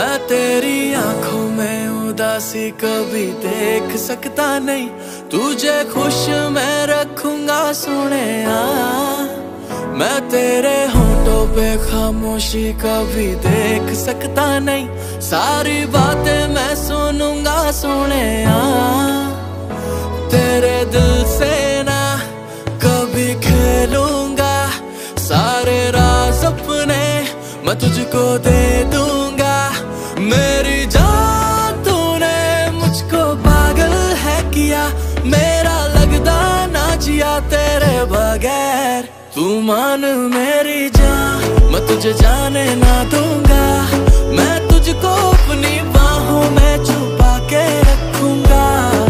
मैं तेरी आंखों में उदासी कभी देख सकता नहीं, तुझे खुश मैं रखूंगा सोनिया। मैं तेरे होठों पे खामोशी कभी देख सकता नहीं, सारी बातें मैं सुनूंगा सोनिया। तेरे दिल से ना कभी खेलूंगा, सारे राज अपने मैं तुझको दे दूंगा। मेरी जान तूने मुझको पागल है किया, मेरा लगदा ना जिया तेरे बगैर। तू मान मेरी जान, मैं तुझे जाने ना दूंगा, मैं तुझको अपनी बाहों में छुपा के रखूंगा।